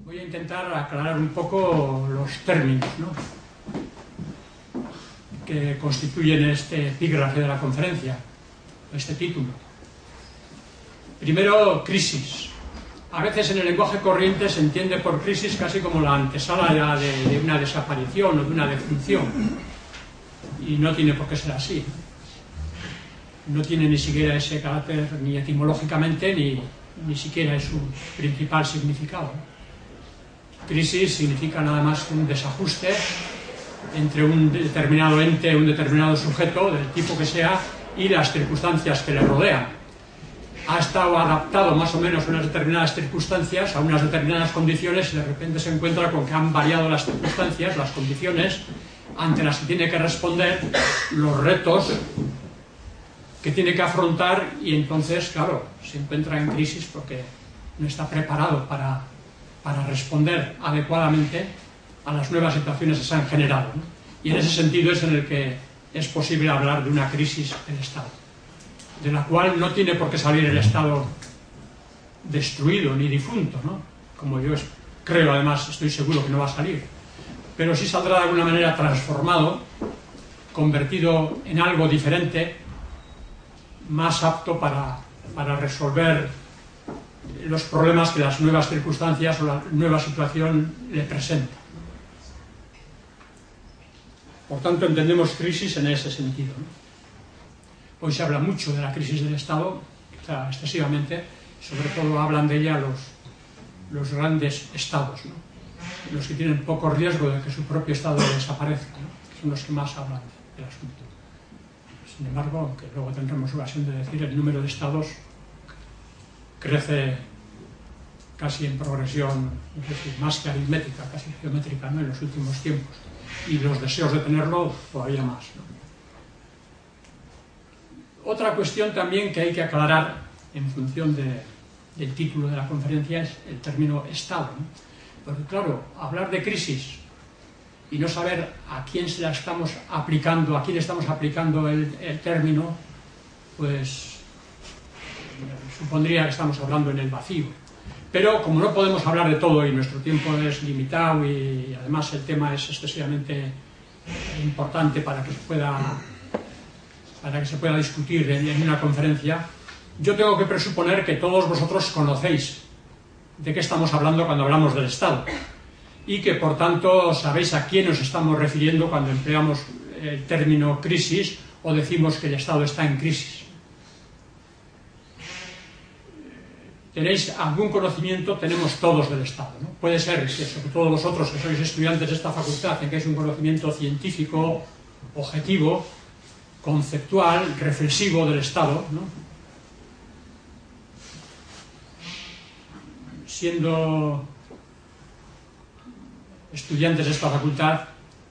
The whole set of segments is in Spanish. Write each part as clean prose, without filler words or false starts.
Voy a intentar aclarar un poco los términos, ¿no?, que constituyen este epígrafe de la conferencia, este título. Primero, crisis. A veces en el lenguaje corriente se entiende por crisis casi como la antesala de una desaparición o de una defunción, y no tiene por qué ser así. No tiene ni siquiera ese carácter, ni etimológicamente, ni siquiera es su principal significado. Crisis significa nada más un desajuste entre un determinado ente, un determinado sujeto, del tipo que sea, y las circunstancias que le rodean. Ha estado adaptado más o menos a unas determinadas circunstancias, a unas determinadas condiciones, y de repente se encuentra con que han variado las circunstancias, las condiciones ante las que tiene que responder, los retos que tiene que afrontar, y entonces, claro, se encuentra en crisis porque no está preparado para responder adecuadamente a las nuevas situaciones que se han generado, ¿no? Y en ese sentido es en el que es posible hablar de una crisis del Estado, de la cual no tiene por qué salir el Estado destruido ni difunto, ¿no?, como yo creo, además estoy seguro que no va a salir, pero sí saldrá de alguna manera transformado, convertido en algo diferente, más apto para resolver los problemas que las nuevas circunstancias o la nueva situación le presenta. Por tanto, entendemos crisis en ese sentido, ¿no? Hoy se habla mucho de la crisis del Estado, quizá excesivamente, sobre todo hablan de ella los grandes estados, ¿no?, los que tienen poco riesgo de que su propio Estado desaparezca, ¿no?, son los que más hablan del asunto. Sin embargo, aunque luego tendremos ocasión de decir, el número de estados crece casi en progresión, es decir, más que aritmética, casi geométrica, ¿no?, en los últimos tiempos, y los deseos de tenerlo todavía más, ¿no? Otra cuestión también que hay que aclarar en función del título de la conferencia es el término Estado, ¿no? Porque claro, hablar de crisis y no saber a quién se la estamos aplicando, a quién estamos aplicando el término, pues supondría que estamos hablando en el vacío. Pero como no podemos hablar de todo y nuestro tiempo es limitado y además el tema es excesivamente importante para que se pueda discutir en una conferencia, yo tengo que presuponer que todos vosotros conocéis de qué estamos hablando cuando hablamos del Estado y que por tanto sabéis a quién nos estamos refiriendo cuando empleamos el término crisis o decimos que el Estado está en crisis. ¿Tenéis algún conocimiento? Tenemos todos del Estado, ¿no? Puede ser que sobre todo vosotros que sois estudiantes de esta facultad tengáis un conocimiento científico, objetivo, conceptual, reflexivo del Estado, ¿no? Siendo estudiantes de esta facultad,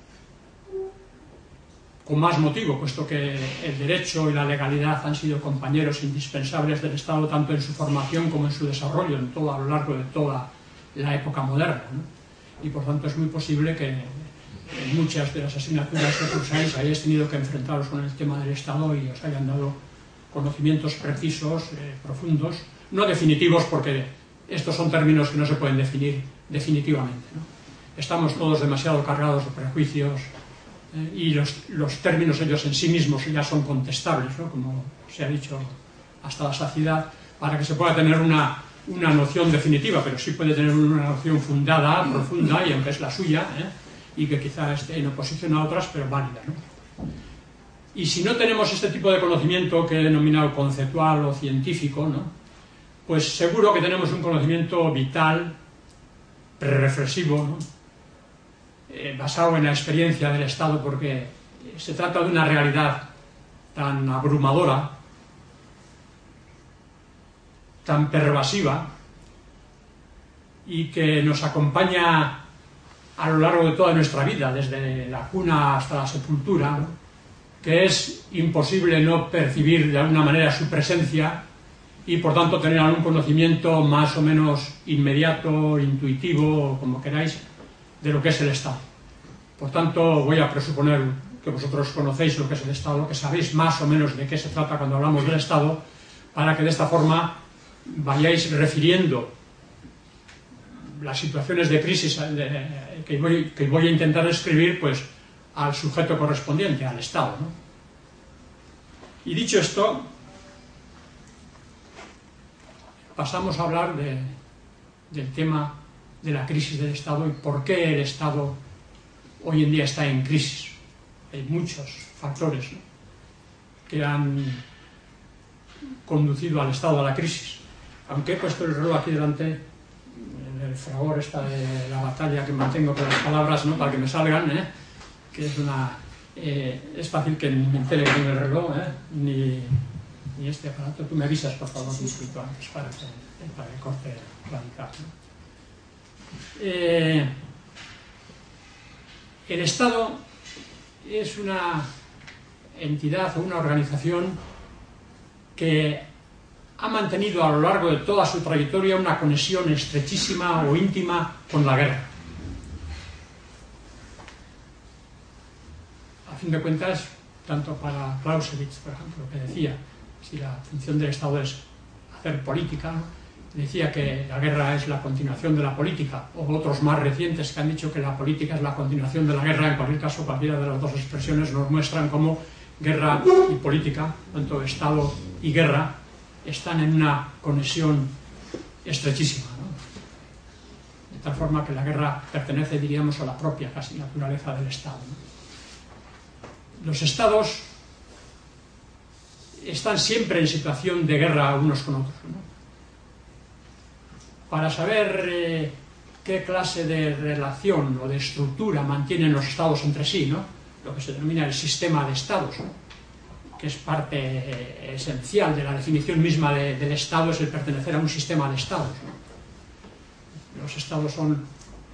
con más motivo, puesto que el derecho y la legalidad han sido compañeros indispensables del Estado tanto en su formación como en su desarrollo a lo largo de toda la época moderna, ¿no? Y por tanto es muy posible que en muchas de las asignaturas que cursáis hayáis tenido que enfrentaros con el tema del Estado y os hayan dado conocimientos precisos, profundos, no definitivos, porque estos son términos que no se pueden definir definitivamente, ¿no? Estamos todos demasiado cargados de prejuicios, y los términos ellos en sí mismos ya son contestables, ¿no?, como se ha dicho hasta la saciedad, para que se pueda tener una noción definitiva, pero sí puede tener una noción fundada, profunda, y aunque es la suya, y que quizá esté en oposición a otras, pero válida, ¿no? Y si no tenemos este tipo de conocimiento que he denominado conceptual o científico, ¿no?, pues seguro que tenemos un conocimiento vital, prereflexivo, ¿no?, basado en la experiencia del Estado, porque se trata de una realidad tan abrumadora, tan pervasiva, y que nos acompaña a lo largo de toda nuestra vida, desde la cuna hasta la sepultura, ¿no?, que es imposible no percibir de alguna manera su presencia y por tanto tener algún conocimiento más o menos inmediato, intuitivo, como queráis, de lo que es el Estado. Por tanto, voy a presuponer que vosotros conocéis lo que es el Estado, que sabéis más o menos de qué se trata cuando hablamos del Estado, para que de esta forma vayáis refiriendo las situaciones de crisis que voy a intentar describir, pues, al sujeto correspondiente, al Estado, ¿no? Y dicho esto, pasamos a hablar del tema de la crisis del Estado y por qué el Estado hoy en día está en crisis. Hay muchos factores, ¿no?, que han conducido al Estado a la crisis. Aunque he puesto el reloj aquí delante, en el fragor esta de la batalla que mantengo con las palabras, ¿no?, para que me salgan, que es es fácil que ni me entere con el reloj, ni este aparato. Tú me avisas, por favor, un poquito antes para que corte radical, ¿no? El Estado es una entidad o una organización que ha mantenido a lo largo de toda su trayectoria una conexión estrechísima o íntima con la guerra. A fin de cuentas, tanto para Clausewitz, por ejemplo, que decía, si la función del Estado es hacer política, ¿no?, decía que la guerra es la continuación de la política, o otros más recientes que han dicho que la política es la continuación de la guerra. En cualquier caso, cualquiera de las dos expresiones nos muestran cómo guerra y política, tanto Estado y guerra, están en una conexión estrechísima, ¿no? De tal forma que la guerra pertenece, diríamos, a la propia casi naturaleza del Estado, ¿no? Los Estados están siempre en situación de guerra unos con otros, ¿no? Para saber qué clase de relación o de estructura mantienen los Estados entre sí, ¿no?, lo que se denomina el sistema de Estados, ¿no?, que es parte esencial de la definición misma del Estado, es el pertenecer a un sistema de Estados, ¿no? Los Estados son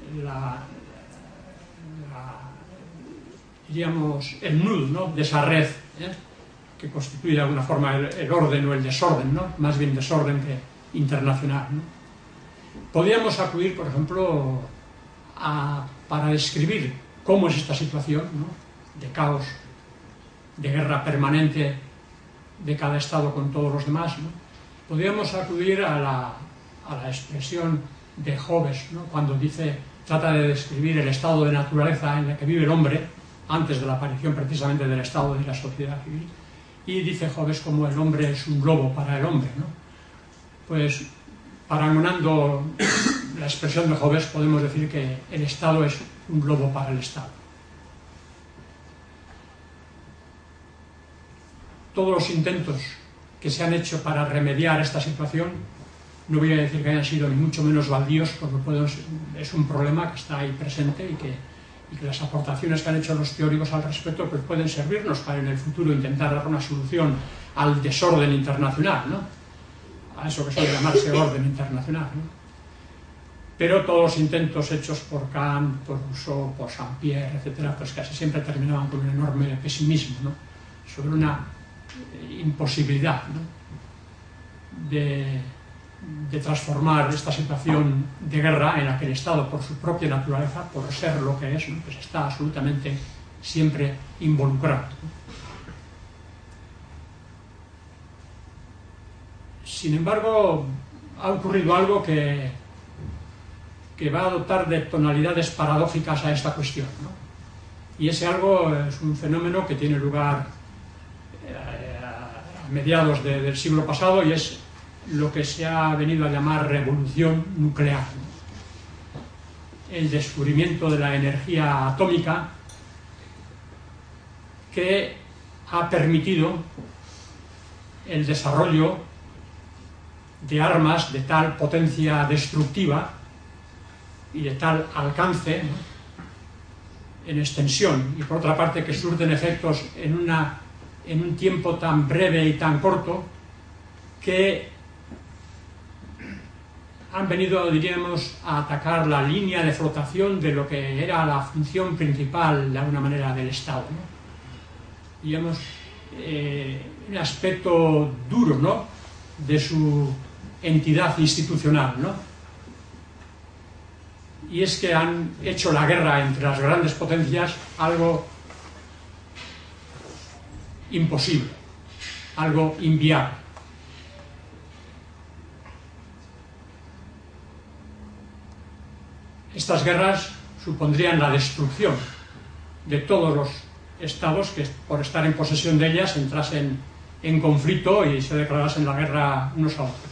diríamos, el nudo, ¿no?, de esa red, que constituye de alguna forma el orden o el desorden, ¿no?, más bien desorden que internacional, ¿no? Podríamos acudir, por ejemplo, para describir cómo es esta situación, ¿no?, de caos, de guerra permanente de cada Estado con todos los demás, ¿no? Podríamos acudir a la expresión de Hobbes, ¿no?, cuando trata de describir el estado de naturaleza en el que vive el hombre antes de la aparición precisamente del Estado y de la sociedad civil, y dice Hobbes como el hombre es un globo para el hombre, ¿no? Pues, paragonando la expresión de Hobbes, podemos decir que el Estado es un globo para el Estado. Todos los intentos que se han hecho para remediar esta situación, no voy a decir que hayan sido ni mucho menos baldíos, porque es un problema que está ahí presente y que las aportaciones que han hecho los teóricos al respecto pues pueden servirnos para en el futuro intentar dar una solución al desorden internacional, ¿no?, a eso que suele llamarse orden internacional, ¿no? Pero todos los intentos hechos por Kant, por Rousseau, por Saint-Pierre, etcétera, pues casi siempre terminaban con un enorme pesimismo, ¿no?, sobre una imposibilidad, ¿no?, de transformar esta situación de guerra en la que el Estado, por su propia naturaleza, por ser lo que es, ¿no?, pues está absolutamente siempre involucrado, ¿no? Sin embargo, ha ocurrido algo que va a dotar de tonalidades paradójicas a esta cuestión, ¿no? Y ese algo es un fenómeno que tiene lugar a mediados del siglo pasado, y es lo que se ha venido a llamar revolución nuclear, ¿no? El descubrimiento de la energía atómica, que ha permitido el desarrollo de armas de tal potencia destructiva y de tal alcance, ¿no?, en extensión, y por otra parte que surten efectos en un tiempo tan breve y tan corto, que han venido, diríamos, a atacar la línea de flotación de lo que era la función principal, de alguna manera, del Estado, ¿no? Digamos, un aspecto duro, ¿no?, de su entidad institucional, ¿no? Y es que han hecho la guerra entre las grandes potencias algo imposible, algo inviable. Estas guerras supondrían la destrucción de todos los estados que, por estar en posesión de ellas, entrasen en conflicto y se declarasen la guerra unos a otros.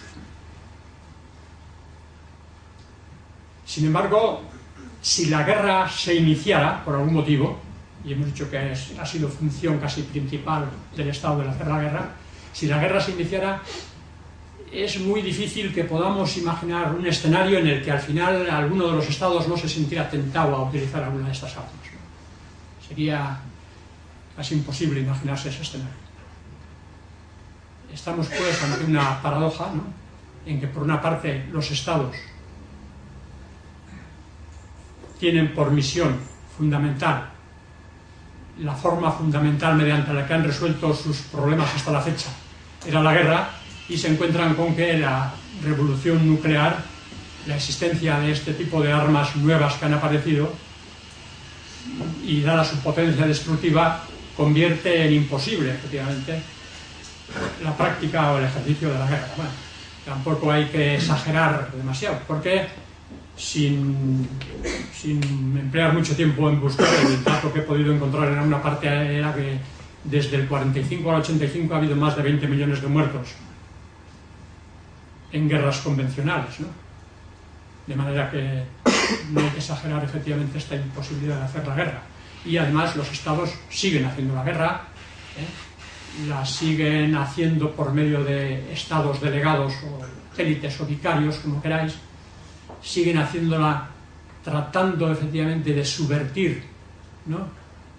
Sin embargo, si la guerra se iniciara por algún motivo, y hemos dicho que ha sido función casi principal del Estado de hacer la guerra, si la guerra se iniciara, es muy difícil que podamos imaginar un escenario en el que al final alguno de los estados no se sintiera tentado a utilizar alguna de estas armas, ¿no? Sería casi imposible imaginarse ese escenario. Estamos pues ante una paradoja, ¿no?, en que por una parte los estados tienen por misión fundamental, la forma fundamental mediante la que han resuelto sus problemas hasta la fecha era la guerra, y se encuentran con que la revolución nuclear, la existencia de este tipo de armas nuevas que han aparecido, y dada su potencia destructiva, convierte en imposible, efectivamente, la práctica o el ejercicio de la guerra. Bueno, tampoco hay que exagerar demasiado, porque sin emplear mucho tiempo en buscar, el dato que he podido encontrar en una parte era que desde el 45 al 85 ha habido más de 20 millones de muertos en guerras convencionales, ¿no? De manera que no hay que exagerar efectivamente esta imposibilidad de hacer la guerra. Y además los estados siguen haciendo la guerra, la siguen haciendo por medio de estados delegados o élites o vicarios, como queráis, siguen haciéndola tratando efectivamente de subvertir, ¿no?,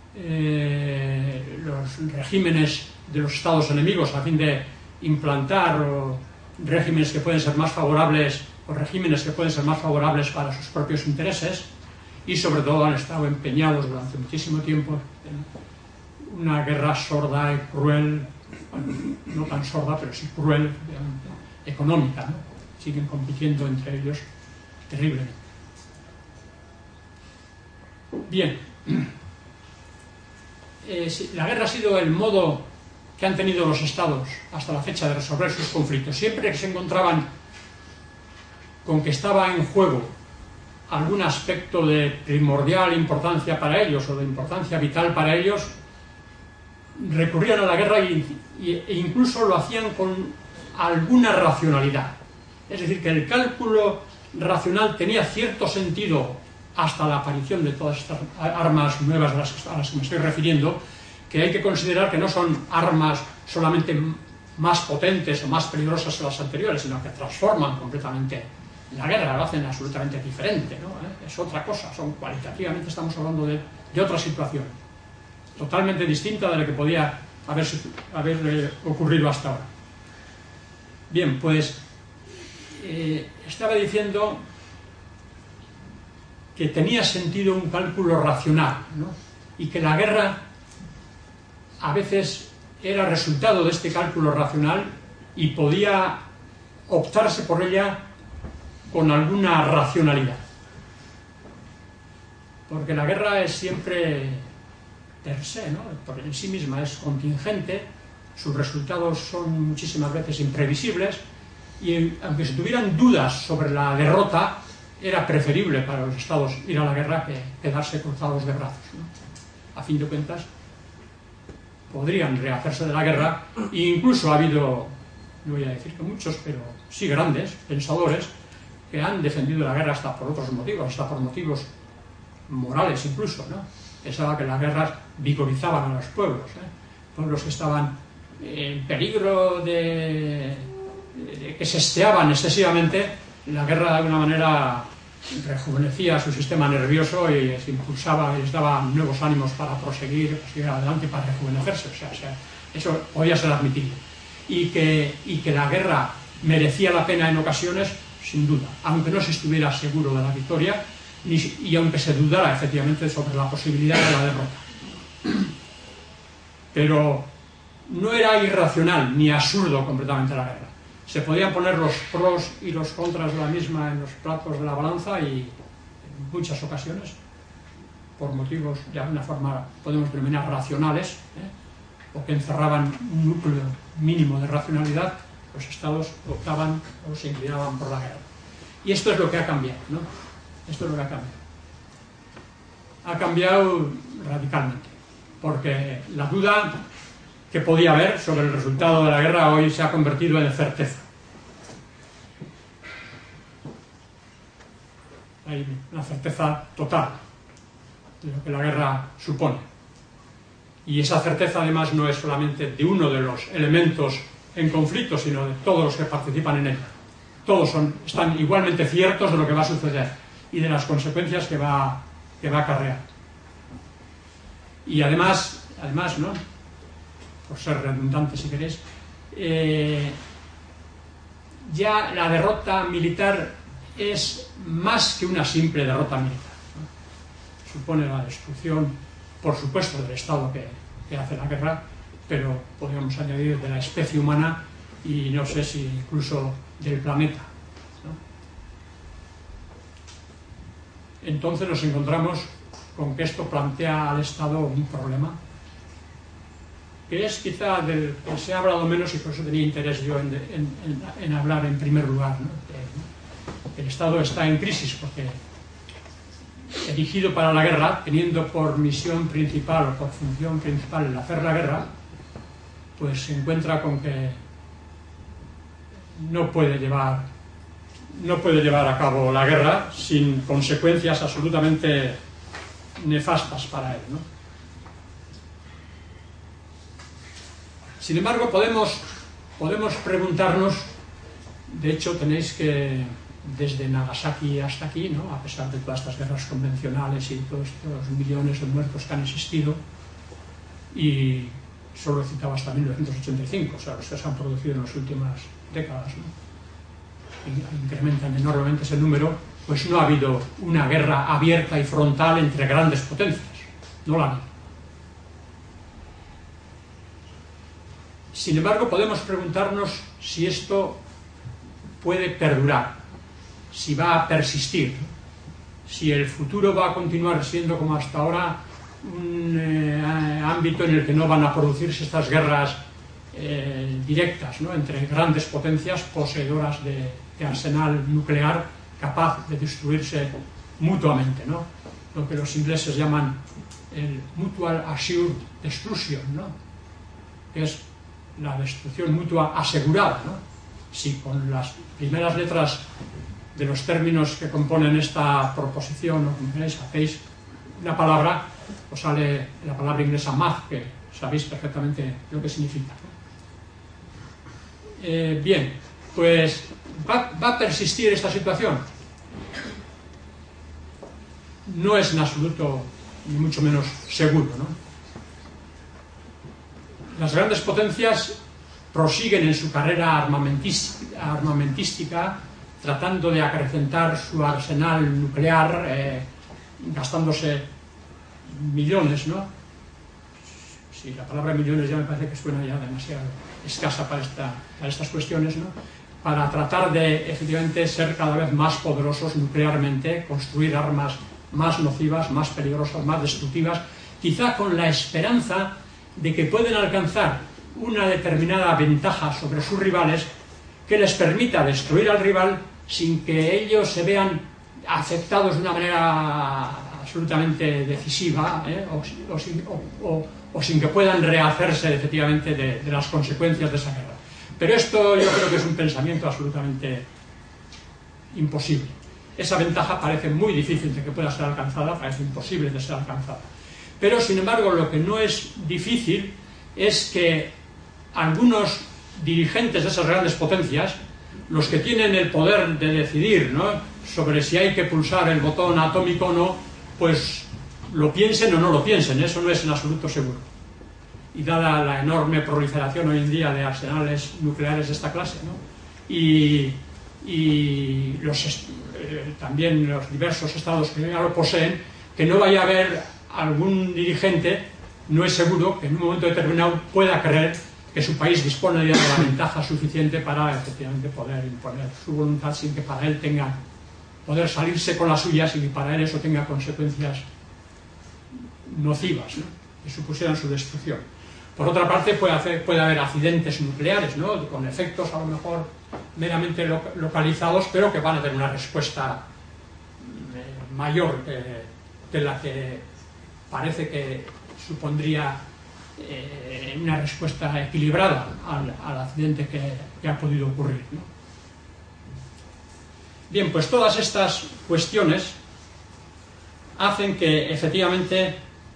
los regímenes de los estados enemigos a fin de implantar regímenes que pueden ser más favorables, o regímenes que pueden ser más favorables para sus propios intereses, y sobre todo han estado empeñados durante muchísimo tiempo en una guerra sorda y cruel, bueno, no tan sorda, pero sí cruel, económica, ¿no? Siguen compitiendo entre ellos terriblemente. Bien, la guerra ha sido el modo que han tenido los estados hasta la fecha de resolver sus conflictos. Siempre que se encontraban con que estaba en juego algún aspecto de primordial importancia para ellos o de importancia vital para ellos, recurrían a la guerra e incluso lo hacían con alguna racionalidad. Es decir, que el cálculo racional tenía cierto sentido hasta la aparición de todas estas armas nuevas a las que me estoy refiriendo, que hay que considerar que no son armas solamente más potentes o más peligrosas que las anteriores, sino que transforman completamente la guerra, lo hacen absolutamente diferente, ¿no? Es otra cosa, cualitativamente estamos hablando de otra situación, totalmente distinta de la que podía haber ocurrido hasta ahora. Bien, pues estaba diciendo que tenía sentido un cálculo racional, ¿no?, y que la guerra a veces era resultado de este cálculo racional y podía optarse por ella con alguna racionalidad. Porque la guerra es siempre per se, ¿no?, por en sí misma es contingente, sus resultados son muchísimas veces imprevisibles, y aunque se tuvieran dudas sobre la derrota, era preferible para los estados ir a la guerra que quedarse cruzados de brazos, ¿no? A fin de cuentas, podrían rehacerse de la guerra, e incluso ha habido, no voy a decir que muchos, pero sí grandes pensadores que han defendido la guerra hasta por otros motivos, hasta por motivos morales incluso, ¿no? Pensaba que las guerras vigorizaban a los pueblos, pueblos que estaban en peligro de que se esteaban excesivamente. La guerra de alguna manera rejuvenecía su sistema nervioso y les impulsaba y les daba nuevos ánimos para proseguir adelante, para rejuvenecerse. O sea, eso podía ser admitido. Y que la guerra merecía la pena en ocasiones, sin duda, aunque no se estuviera seguro de la victoria y aunque se dudara efectivamente sobre la posibilidad de la derrota. Pero no era irracional ni absurdo completamente la guerra. Se podían poner los pros y los contras de la misma en los platos de la balanza, y en muchas ocasiones, por motivos de alguna forma podemos denominar racionales, o que encerraban un núcleo mínimo de racionalidad, los estados optaban o se inclinaban por la guerra. Y esto es lo que ha cambiado, ¿no? Esto es lo que ha cambiado. ha cambiado radicalmente, porque la duda que podía haber sobre el resultado de la guerra hoy se ha convertido en certeza. Hay una certeza total de lo que la guerra supone. Y esa certeza además no es solamente de uno de los elementos en conflicto, sino de todos los que participan en ella. Todos están igualmente ciertos de lo que va a suceder y de las consecuencias que va a acarrear. Y además, ¿no?, por ser redundante si queréis, ya la derrota militar es más que una simple derrota militar, ¿no? Supone la destrucción, por supuesto, del Estado que hace la guerra, pero podríamos añadir de la especie humana y no sé si incluso del planeta, ¿no? Entonces nos encontramos con que esto plantea al Estado un problema, que es quizá del que se ha hablado menos y por eso tenía interés yo en hablar en primer lugar, ¿no? El Estado está en crisis porque, erigido para la guerra, teniendo por misión principal o por función principal el hacer la guerra, pues se encuentra con que no puede llevar a cabo la guerra sin consecuencias absolutamente nefastas para él, ¿no? Sin embargo, podemos preguntarnos, de hecho tenéis que, desde Nagasaki hasta aquí, ¿no?, a pesar de todas estas guerras convencionales y todos estos millones de muertos que han existido, y solo he citado hasta 1985, o sea, los que se han producido en las últimas décadas, ¿no?, incrementan enormemente ese número, pues no ha habido una guerra abierta y frontal entre grandes potencias, no la ha habido. Sin embargo, podemos preguntarnos si esto puede perdurar, si va a persistir, si el futuro va a continuar siendo como hasta ahora un ámbito en el que no van a producirse estas guerras directas, ¿no?, entre grandes potencias poseedoras de arsenal nuclear capaz de destruirse mutuamente, ¿no?, lo que los ingleses llaman el Mutual Assured Destruction, ¿no?, que es la destrucción mutua asegurada, ¿no? Si con las primeras letras de los términos que componen esta proposición, o como queréis, hacéis una palabra, os sale la palabra inglesa MAG, que sabéis perfectamente lo que significa, ¿no? Bien, pues ¿va a persistir esta situación? No es en absoluto, ni mucho menos seguro, ¿no? Las grandes potencias prosiguen en su carrera armamentística, tratando de acrecentar su arsenal nuclear, gastándose millones, ¿no? Sí, la palabra millones ya me parece que suena ya demasiado escasa para estas cuestiones, ¿no?, para tratar de, efectivamente, ser cada vez más poderosos nuclearmente, construir armas más nocivas, más peligrosas, más destructivas, quizá con la esperanza de que pueden alcanzar una determinada ventaja sobre sus rivales que les permita destruir al rival sin que ellos se vean afectados de una manera absolutamente decisiva, o sin que puedan rehacerse efectivamente de las consecuencias de esa guerra. Pero esto yo creo que es un pensamiento absolutamente imposible. Esa ventaja parece muy difícil de que pueda ser alcanzada, parece imposible de ser alcanzada. Pero, sin embargo, lo que no es difícil es que algunos dirigentes de esas grandes potencias, los que tienen el poder de decidir, ¿no?, sobre si hay que pulsar el botón atómico o no, pues lo piensen o no lo piensen, eso no es en absoluto seguro. Y dada la enorme proliferación hoy en día de arsenales nucleares de esta clase, ¿no?, y también los diversos estados que ya lo poseen, que no vaya a haber algún dirigente, no es seguro que en un momento determinado pueda creer que su país dispone de la ventaja suficiente para efectivamente poder imponer su voluntad sin que para él tenga, poder salirse con la suya sin que para él eso tenga consecuencias nocivas, ¿no?, que supusieran su destrucción. Por otra parte, puede haber accidentes nucleares, ¿no?, con efectos a lo mejor meramente localizados, pero que van a tener una respuesta mayor que la que parece que supondría una respuesta equilibrada al accidente que ha podido ocurrir, ¿no? Bien, pues todas estas cuestiones hacen que efectivamente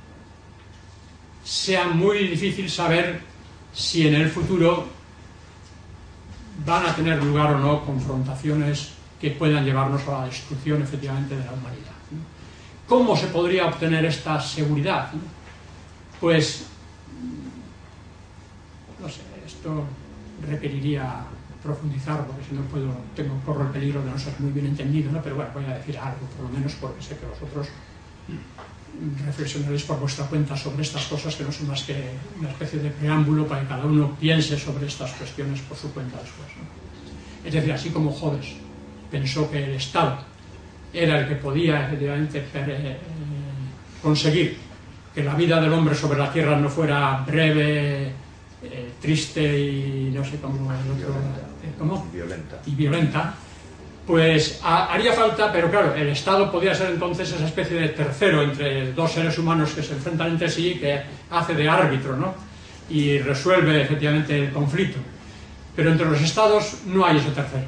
sea muy difícil saber si en el futuro van a tener lugar o no confrontaciones que puedan llevarnos a la destrucción efectivamente de la humanidad, ¿no? ¿Cómo se podría obtener esta seguridad, ¿no? Pues no sé, esto requeriría profundizar, porque si no corro el peligro de no ser muy bien entendido, ¿no? Pero bueno, voy a decir algo, por lo menos porque sé que vosotros reflexionaréis por vuestra cuenta sobre estas cosas, que no son más que una especie de preámbulo para que cada uno piense sobre estas cuestiones por su cuenta después, ¿no? Es decir, así como Hobbes pensó que el Estado era el que podía efectivamente conseguir que la vida del hombre sobre la tierra no fuera breve, triste y no sé cómo el otro, ¿cómo? Y violenta, pues haría falta, pero claro, el Estado podría ser entonces esa especie de tercero entre dos seres humanos que se enfrentan entre sí, que hace de árbitro, ¿no? Y resuelve efectivamente el conflicto. Pero entre los Estados no hay ese tercero.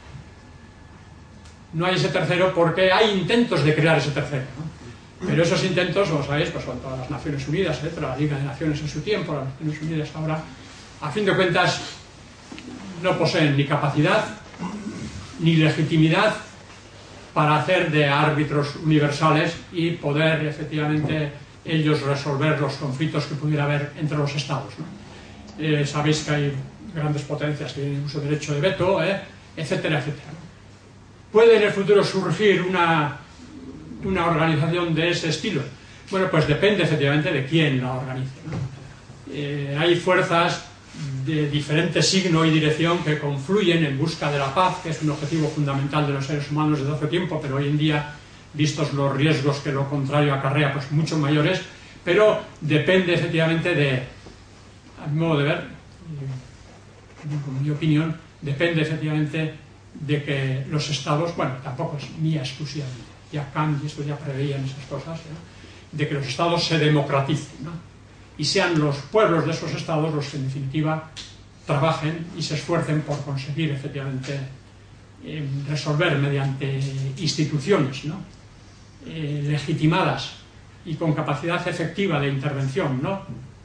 No hay ese tercero porque hay intentos de crear ese tercero, ¿no? Pero esos intentos, como sabéis, pues son todas las Naciones Unidas, la Liga de Naciones en su tiempo, las Naciones Unidas ahora, a fin de cuentas, no poseen ni capacidad ni legitimidad para hacer de árbitros universales y poder efectivamente ellos resolver los conflictos que pudiera haber entre los estados, ¿no? Sabéis que hay grandes potencias que tienen uso de derecho de veto, etcétera, etcétera, ¿no? ¿Puede en el futuro surgir una organización de ese estilo? Bueno, pues depende efectivamente de quién la organice, ¿no? Hay fuerzas de diferente signo y dirección que confluyen en busca de la paz, que es un objetivo fundamental de los seres humanos desde hace tiempo, pero hoy en día, vistos los riesgos que lo contrario acarrea, pues mucho mayores, pero depende efectivamente de, a mi modo de ver, con mi opinión, depende efectivamente de que los estados, bueno, tampoco es mía exclusivamente, ya Kant y esto ya preveían esas cosas, ¿no? De que los estados se democraticen, ¿no? Y sean los pueblos de esos estados los que en definitiva trabajen y se esfuercen por conseguir efectivamente resolver mediante instituciones, ¿no? Legitimadas y con capacidad efectiva de intervención, ¿no?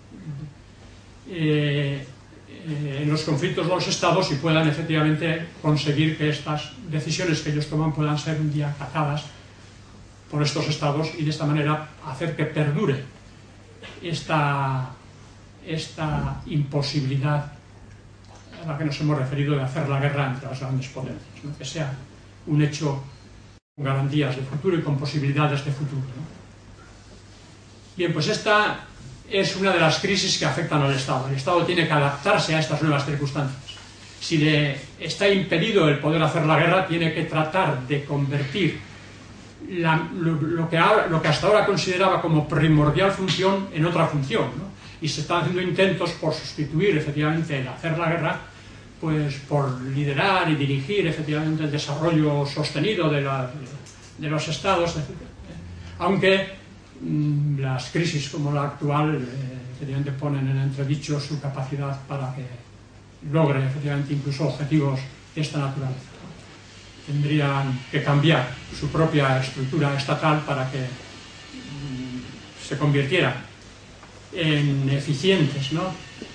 En los conflictos de los estados y puedan efectivamente conseguir que estas decisiones que ellos toman puedan ser un día acatadas por estos estados y de esta manera hacer que perdure esta imposibilidad a la que nos hemos referido de hacer la guerra entre las grandes potencias, ¿no? Que sea un hecho con garantías de futuro y con posibilidades de futuro, ¿no? Bien, pues esta es una de las crisis que afectan al Estado. El Estado tiene que adaptarse a estas nuevas circunstancias. Si le está impedido el poder hacer la guerra, tiene que tratar de convertir lo que hasta ahora consideraba como primordial función en otra función, ¿no? Y se están haciendo intentos por sustituir efectivamente el hacer la guerra, pues por liderar y dirigir efectivamente el desarrollo sostenido de los estados, etc. Aunque las crisis como la actual efectivamente ponen en entredicho su capacidad para que logre efectivamente incluso objetivos de esta naturaleza. Tendrían que cambiar su propia estructura estatal para que se convirtiera en eficientes, ¿no?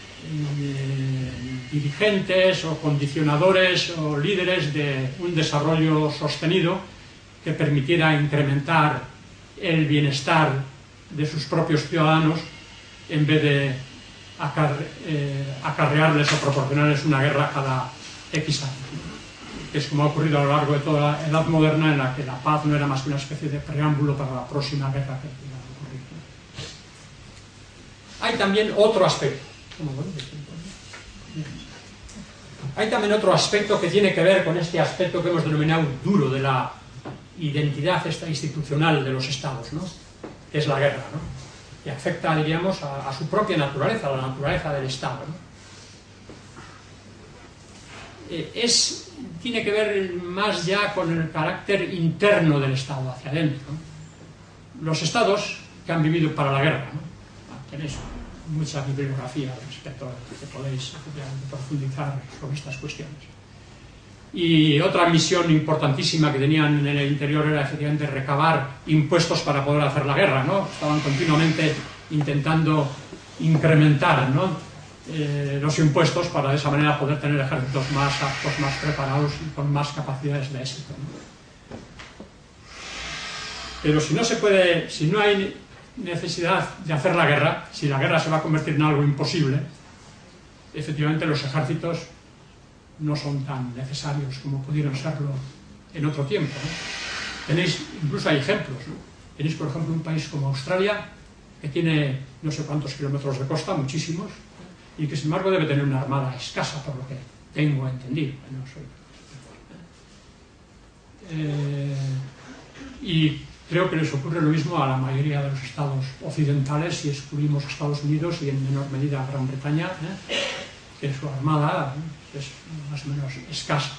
Dirigentes o condicionadores o líderes de un desarrollo sostenido que permitiera incrementar el bienestar de sus propios ciudadanos en vez de acarrearles o proporcionarles una guerra cada X años, ¿no? Que es como ha ocurrido a lo largo de toda la Edad Moderna, en la que la paz no era más que una especie de preámbulo para la próxima guerra que iba a ocurrir, ¿no? Hay también otro aspecto. Hay también otro aspecto que tiene que ver con este aspecto que hemos denominado duro de la identidad institucional de los estados, ¿no? Que es la guerra, ¿no? Que afecta, diríamos, a su propia naturaleza, a la naturaleza del Estado, ¿no? Tiene que ver más ya con el carácter interno del Estado, hacia adentro, ¿no? Los estados que han vivido para la guerra, ¿no? Tenéis mucha bibliografía respecto a que podéis profundizar sobre estas cuestiones. Y otra misión importantísima que tenían en el interior era efectivamente recabar impuestos para poder hacer la guerra, ¿no? Estaban continuamente intentando incrementar, ¿no? Los impuestos para de esa manera poder tener ejércitos más aptos, más preparados y con más capacidades de éxito, ¿no? Pero si no se puede, si no hay necesidad de hacer la guerra, si la guerra se va a convertir en algo imposible, efectivamente los ejércitos no son tan necesarios como pudieron serlo en otro tiempo, ¿no? Tenéis, incluso hay ejemplos, ¿no? Tenéis, por ejemplo, un país como Australia, que tiene no sé cuántos kilómetros de costa, muchísimos, y que sin embargo debe tener una armada escasa, por lo que tengo entendido. Y creo que les ocurre lo mismo a la mayoría de los estados occidentales, si excluimos a Estados Unidos y en menor medida a Gran Bretaña, que su armada es más o menos escasa.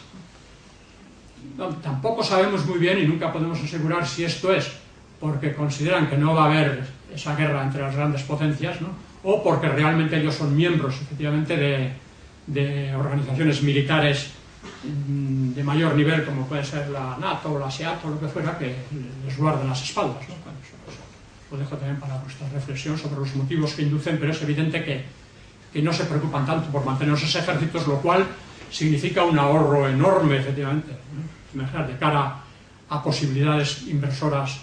No, tampoco sabemos muy bien y nunca podemos asegurar si esto es porque consideran que no va a haber esa guerra entre las grandes potencias, ¿no? O porque realmente ellos son miembros, efectivamente, de organizaciones militares de mayor nivel, como puede ser la NATO o la SEAT o lo que fuera, que les guarden las espaldas, ¿no? Bueno, eso lo dejo también para vuestra reflexión sobre los motivos que inducen, pero es evidente que no se preocupan tanto por mantener esos ejércitos, lo cual significa un ahorro enorme, efectivamente, ¿no? De cara a posibilidades inversoras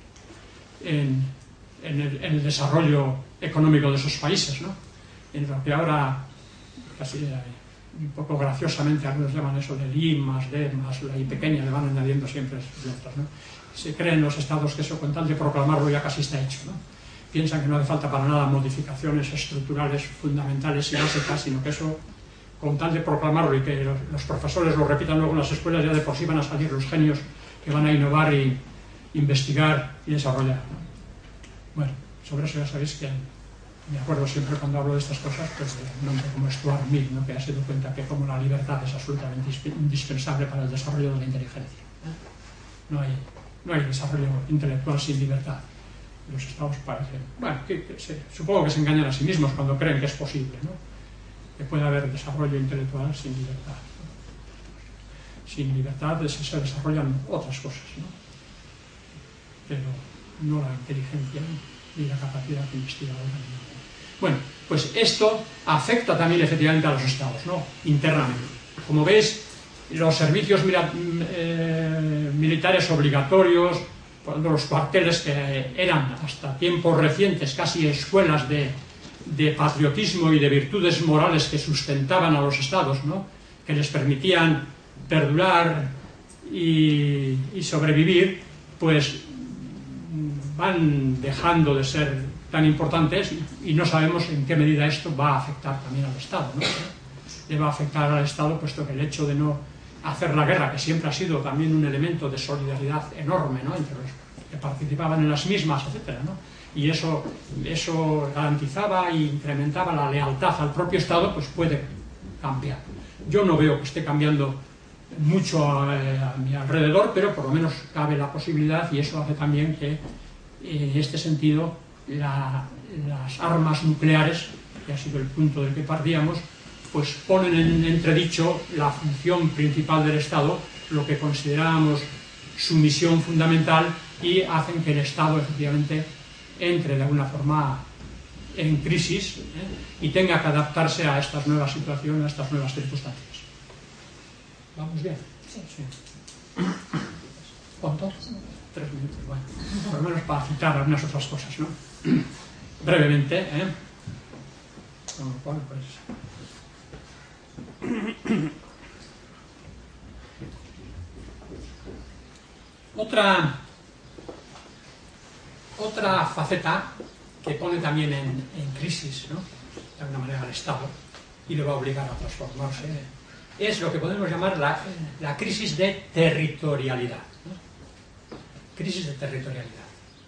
en el desarrollo económico de esos países, ¿no? En lo que ahora, casi un poco graciosamente, algunos llaman eso del I más D más la I pequeña, le van añadiendo siempre letras, ¿no? Se creen los estados que eso, con tal de proclamarlo, ya casi está hecho, ¿no? Piensan que no hace falta para nada modificaciones estructurales fundamentales y básicas, sino que eso, con tal de proclamarlo y que los profesores lo repitan luego en las escuelas, ya de por sí van a salir los genios que van a innovar y investigar y desarrollar, ¿no? Bueno, sobre eso ya sabéis que me acuerdo siempre cuando hablo de estas cosas, pues de un hombre como Stuart Mill, ¿no? Que ha sido cuenta que como la libertad es absolutamente indispensable para el desarrollo de la inteligencia. No hay desarrollo intelectual sin libertad. Los estados parecen, bueno, supongo que se engañan a sí mismos cuando creen que es posible, ¿no? Que puede haber desarrollo intelectual sin libertad, ¿no? Sin libertad se desarrollan otras cosas, ¿no? Pero no la inteligencia, ¿no? Ni la capacidad investigadora. Bueno, pues esto afecta también efectivamente a los estados, ¿no? Internamente. Como veis, los servicios militares obligatorios, los cuarteles que eran hasta tiempos recientes casi escuelas de patriotismo y de virtudes morales que sustentaban a los estados, ¿no? Que les permitían perdurar y sobrevivir, pues van dejando de ser tan importantes y no sabemos en qué medida esto va a afectar también al Estado, ¿no? Le va a afectar al Estado, puesto que el hecho de no hacer la guerra, que siempre ha sido también un elemento de solidaridad enorme, ¿no? Entre los que participaban en las mismas, etcétera, ¿no? Y eso garantizaba e incrementaba la lealtad al propio Estado, pues puede cambiar. Yo no veo que esté cambiando mucho a mi alrededor, pero por lo menos cabe la posibilidad, y eso hace también que en este sentido las armas nucleares, que ha sido el punto del que partíamos, pues ponen en entredicho la función principal del Estado, lo que considerábamos su misión fundamental, y hacen que el Estado efectivamente entre de alguna forma en crisis, y tenga que adaptarse a estas nuevas situaciones, a estas nuevas circunstancias. ¿Vamos bien? Sí. ¿Cuánto? 3 minutos, bueno. Por lo menos para citar algunas otras cosas, ¿no? Brevemente, con lo cual, pues... Otra faceta que pone también en crisis, ¿no? De alguna manera al Estado, y le va a obligar a transformarse, es lo que podemos llamar la crisis de territorialidad, ¿no? Crisis de territorialidad.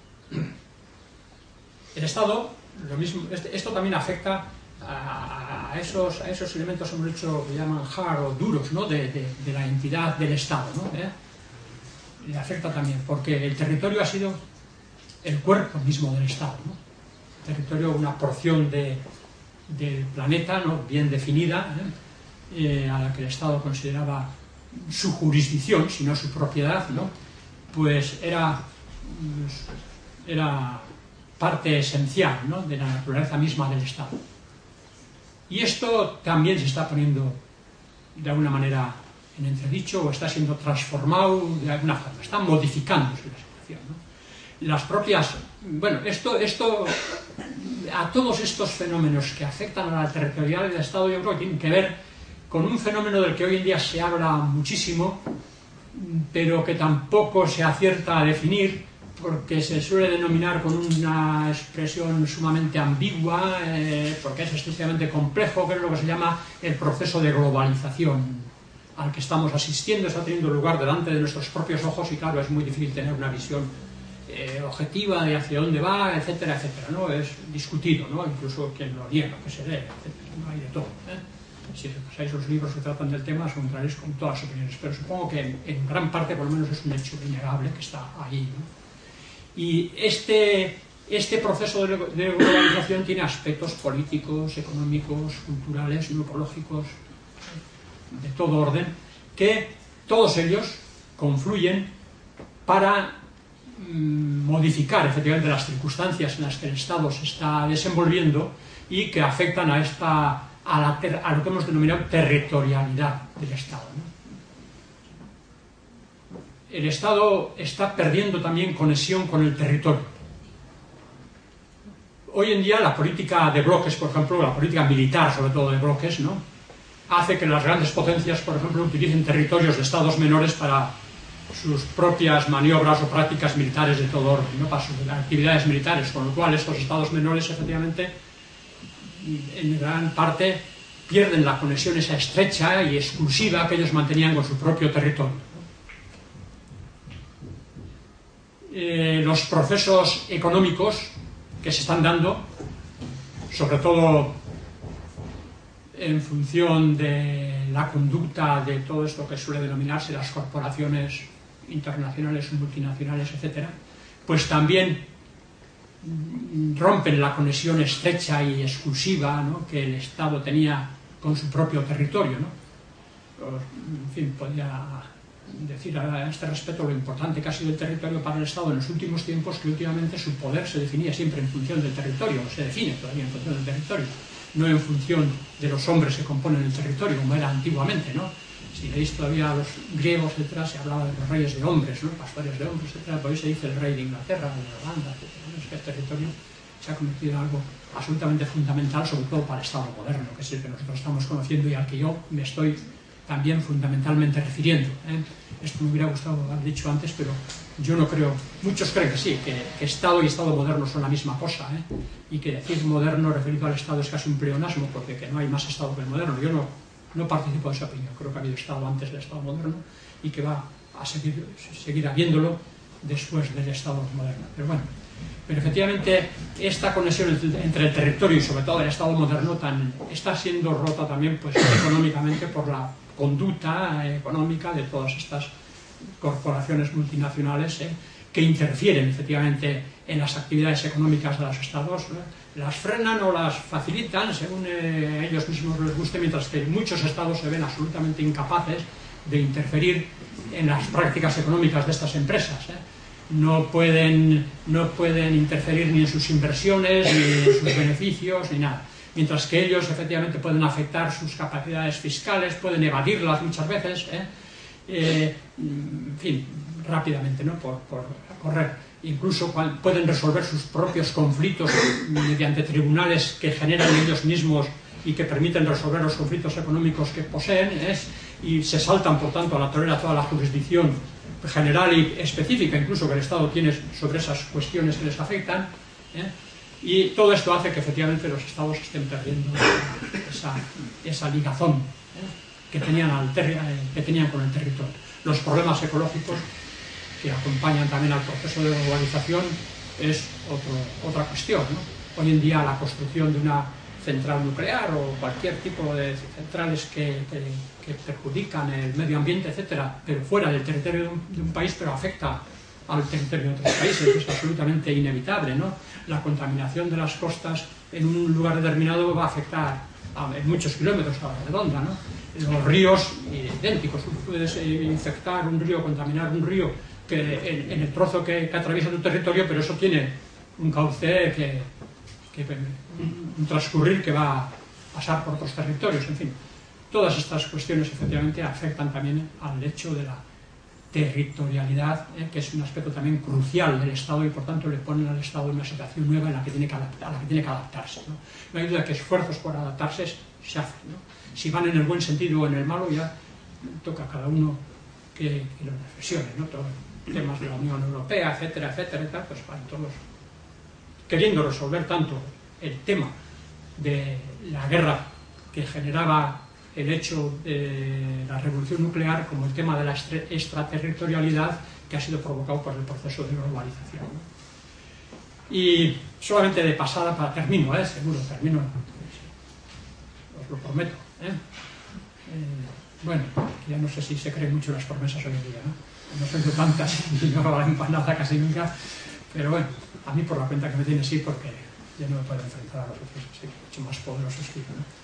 El Estado, lo mismo, esto también afecta a esos elementos, hemos dicho, que llaman hard o duros, ¿no? de la entidad del Estado, ¿no? Le afecta también, porque el territorio ha sido el cuerpo mismo del Estado, ¿no? El territorio, una porción del planeta, ¿no?, bien definida, a la que el Estado consideraba su jurisdicción, si no su propiedad, ¿no?, pues era parte esencial, ¿no?, de la naturaleza misma del Estado. Y esto también se está poniendo de alguna manera en entredicho o está siendo transformado de alguna forma, está modificándose la situación, ¿no? Las propias, bueno, esto a todos estos fenómenos que afectan a la territorialidad del Estado, yo creo que tienen que ver con un fenómeno del que hoy en día se habla muchísimo, pero que tampoco se acierta a definir, porque se suele denominar con una expresión sumamente ambigua, porque es excesivamente complejo, que es lo que se llama el proceso de globalización al que estamos asistiendo. Está teniendo lugar delante de nuestros propios ojos y claro, es muy difícil tener una visión objetiva de hacia dónde va, etcétera, etcétera, ¿no? Es discutido, ¿no? Incluso quien lo niega, que se lee, etcétera, ¿no? Hay de todo, Si repasáis los libros que tratan del tema, os encontraréis con todas las opiniones, pero supongo que en gran parte, por lo menos, es un hecho innegable que está ahí, ¿no? Y este proceso de globalización tiene aspectos políticos, económicos, culturales, ecológicos, de todo orden, que todos ellos confluyen para modificar efectivamente las circunstancias en las que el Estado se está desenvolviendo y que afectan a lo que hemos denominado territorialidad del Estado, ¿no? El Estado está perdiendo también conexión con el territorio. Hoy en día la política de bloques, por ejemplo, la política militar, sobre todo de bloques, ¿no?, hace que las grandes potencias, por ejemplo, utilicen territorios de estados menores para sus propias maniobras o prácticas militares de todo orden, ¿no?, para sus actividades militares, con lo cual estos estados menores, efectivamente, en gran parte pierden la conexión esa estrecha y exclusiva que ellos mantenían con su propio territorio. Los procesos económicos que se están dando, sobre todo en función de la conducta de todo esto que suele denominarse las corporaciones internacionales, multinacionales, etcétera, pues también rompen la conexión estrecha y exclusiva, ¿no?, que el Estado tenía con su propio territorio, ¿no? En fin, podría decir a este respecto lo importante que ha sido el territorio para el Estado en los últimos tiempos, que últimamente su poder se definía siempre en función del territorio, se define todavía en función del territorio, no en función de los hombres que componen el territorio, como era antiguamente, ¿no? Si leéis todavía a los griegos, etcétera, se hablaba de los reyes de hombres, ¿no?, pastores de hombres, etcétera, por ahí se dice el rey de Inglaterra, de Holanda, etcétera, ¿no? Es que el territorio se ha convertido en algo absolutamente fundamental, sobre todo para el Estado moderno, que es el que nosotros estamos conociendo y al que yo me estoy también fundamentalmente refiriendo, Esto me hubiera gustado haber dicho antes, pero yo no creo, muchos creen que sí, que Estado y Estado moderno son la misma cosa, y que decir moderno referido al Estado es casi un pleonasmo, porque que no hay más Estado que el moderno. Yo no participo de esa opinión, creo que ha habido Estado antes del Estado moderno y que va a seguir habiéndolo después del Estado moderno. Pero bueno, efectivamente esta conexión entre el territorio y sobre todo el Estado moderno está siendo rota también, pues, económicamente por la conducta económica de todas estas corporaciones multinacionales, que interfieren efectivamente en las actividades económicas de los estados, las frenan o las facilitan según ellos mismos les guste, mientras que muchos estados se ven absolutamente incapaces de interferir en las prácticas económicas de estas empresas, No pueden interferir ni en sus inversiones, ni en sus beneficios, ni nada. Mientras que ellos efectivamente pueden afectar sus capacidades fiscales, pueden evadirlas muchas veces, en fin, rápidamente, ¿no?, por correr. Incluso pueden resolver sus propios conflictos mediante tribunales que generan ellos mismos y que permiten resolver los conflictos económicos que poseen, y se saltan, por tanto, a la torera toda la jurisdicción general y específica, incluso que el Estado tiene sobre esas cuestiones que les afectan, y todo esto hace que efectivamente los Estados estén perdiendo esa ligazón que tenían con el territorio. Los problemas ecológicos que acompañan también al proceso de globalización es otra cuestión, ¿no? Hoy en día la construcción de una central nuclear o cualquier tipo de centrales que perjudican el medio ambiente, etcétera, pero fuera del territorio de un país, pero afecta al territorio de otros países, es absolutamente inevitable, ¿no? La contaminación de las costas en un lugar determinado va a afectar en muchos kilómetros a la redonda, ¿no? Los ríos idénticos, tú puedes infectar un río, contaminar un río en el trozo que atraviesa tu territorio, pero eso tiene un cauce un transcurrir que va a pasar por otros territorios, en fin. Todas estas cuestiones efectivamente afectan también al hecho de la territorialidad, que es un aspecto también crucial del Estado y por tanto le ponen al Estado en una situación nueva en la que tiene que adaptarse, ¿no? No hay duda que esfuerzos por adaptarse se hacen, ¿no? Si van en el buen sentido o en el malo ya toca a cada uno que lo reflexione, ¿no? Todos temas de la Unión Europea, etcétera, etcétera, y tal, pues van todos queriendo resolver tanto el tema de la guerra que generaba el hecho de la revolución nuclear como el tema de la extraterritorialidad que ha sido provocado por el proceso de globalización, ¿no? Y solamente de pasada, termino, termino, os lo prometo, bueno, ya no sé si se creen mucho las promesas hoy en día, ¿no? No soy de tantas y no la empanada casi nunca, pero bueno, a mí por la cuenta que me tiene sí, porque ya no me puedo enfrentar a los otros así, mucho más poderosos que yo, ¿no?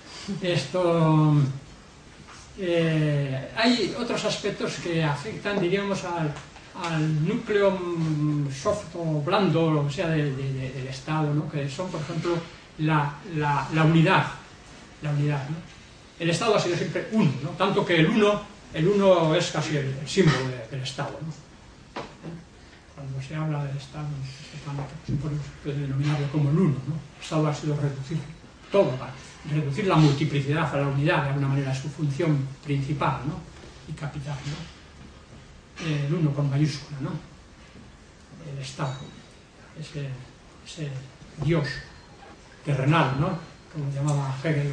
Hay otros aspectos que afectan, diríamos, al núcleo soft o blando, lo que sea, del Estado, ¿no? Que son, por ejemplo, la unidad, ¿no? El Estado ha sido siempre uno, ¿no? Tanto que el uno es casi el símbolo del Estado, ¿no? Cuando se habla del Estado, se puede denominarlo como el uno, ¿no? El Estado ha sido reducir todo, reducir la multiplicidad a la unidad, de alguna manera, es su función principal, ¿no? Y capital, ¿no? El uno con mayúscula, ¿no? El Estado, ese Dios terrenal, ¿no? Como llamaba Hegel,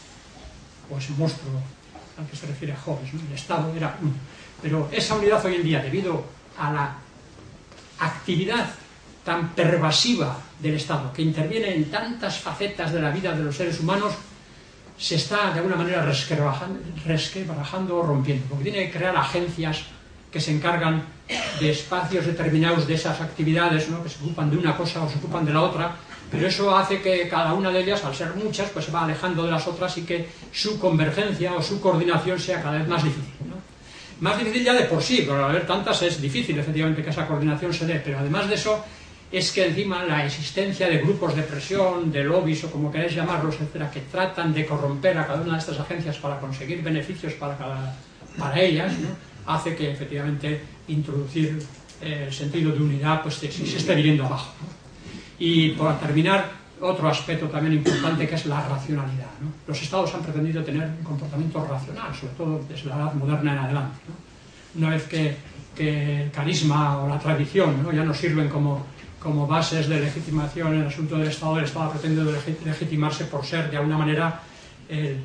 o ese monstruo al que se refiere Hobbes, ¿no? El Estado era uno. Pero esa unidad hoy en día, debido a la actividad tan pervasiva del Estado, que interviene en tantas facetas de la vida de los seres humanos, se está de alguna manera resquebrajando o rompiendo, porque tiene que crear agencias que se encargan de espacios determinados de esas actividades, ¿no? Que se ocupan de una cosa o se ocupan de la otra, pero eso hace que cada una de ellas, al ser muchas, pues se va alejando de las otras y que su convergencia o su coordinación sea cada vez más difícil, ¿no? Más difícil ya de por sí, pero al haber tantas es difícil efectivamente que esa coordinación se dé, pero además de eso es que encima la existencia de grupos de presión, de lobbies o como queráis llamarlos, etcétera, que tratan de corromper a cada una de estas agencias para conseguir beneficios para ellas, ¿no? Hace que efectivamente introducir el sentido de unidad pues se esté viniendo abajo, ¿no? Y por terminar, otro aspecto también importante que es la racionalidad, ¿no? Los Estados han pretendido tener un comportamiento racional, sobre todo desde la edad moderna en adelante, ¿no? Una vez que el carisma o la tradición, ¿no? Ya no sirven como bases de legitimación en el asunto del Estado ha pretendido legitimarse por ser de alguna manera el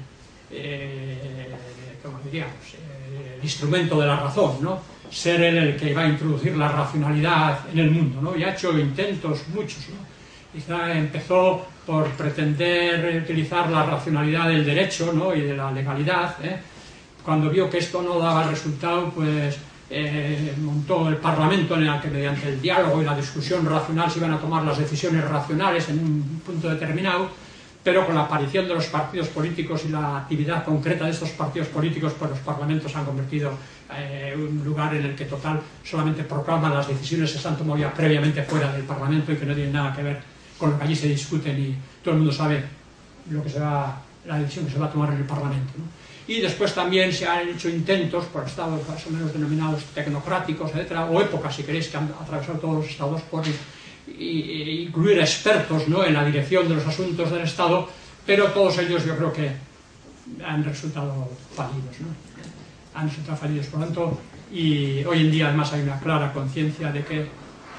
instrumento de la razón, ¿no? Ser él el que va a introducir la racionalidad en el mundo, ¿no? Y ha hecho intentos muchos, ¿no? Quizá empezó por pretender utilizar la racionalidad del derecho, ¿no? Y de la legalidad, ¿eh? Cuando vio que esto no daba resultado, pues montó el Parlamento en el que mediante el diálogo y la discusión racional se iban a tomar las decisiones racionales en un punto determinado, pero con la aparición de los partidos políticos y la actividad concreta de estos partidos políticos, pues los parlamentos han convertido en un lugar en el que total solamente proclaman las decisiones que se han tomado ya previamente fuera del Parlamento y que no tienen nada que ver con lo que allí se discuten y todo el mundo sabe la decisión que se va a tomar en el Parlamento, ¿no? Y después también se han hecho intentos por estados más o menos denominados tecnocráticos, etcétera, o épocas, si queréis, que han atravesado todos los estados por incluir expertos, ¿no? En la dirección de los asuntos del Estado, pero todos ellos yo creo que han resultado fallidos, ¿no? Han resultado fallidos, por lo tanto, y hoy en día además hay una clara conciencia de que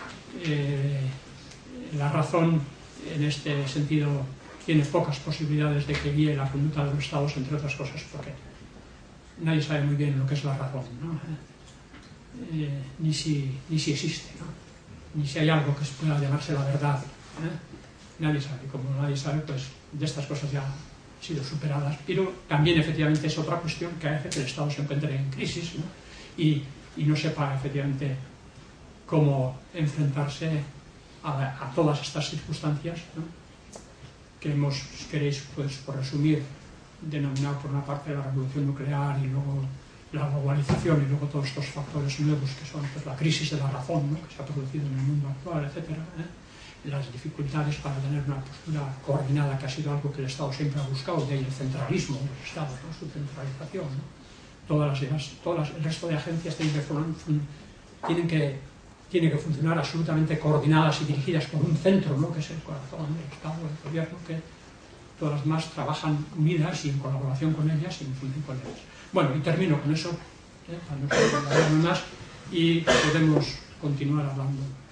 la razón en este sentido tiene pocas posibilidades de que guíe la conducta de los Estados, entre otras cosas, porque nadie sabe muy bien lo que es la razón, ¿no? Ni si existe, ¿no? Ni si hay algo que pueda llamarse la verdad, ¿eh? Nadie sabe, como nadie sabe, pues de estas cosas ya han sido superadas, pero también efectivamente es otra cuestión que hace que el Estado se encuentre en crisis, ¿no? Y no sepa efectivamente cómo enfrentarse a todas estas circunstancias, ¿no? Que hemos, si queréis, pues por resumir, denominado por una parte la revolución nuclear y luego la globalización y luego todos estos factores nuevos que son pues, la crisis de la razón, ¿no? Que se ha producido en el mundo actual, etcétera, las dificultades para tener una postura coordinada, que ha sido algo que el Estado siempre ha buscado, de ahí el centralismo de los Estados, ¿no? Su centralización, ¿no? El resto de agencias tienen que funcionar absolutamente coordinadas y dirigidas por un centro, ¿no? Que es el corazón del Estado, del gobierno, que todas las demás trabajan unidas y en colaboración con ellas y en función con ellas. Bueno, y termino con eso, para no hablar más, y podemos continuar hablando.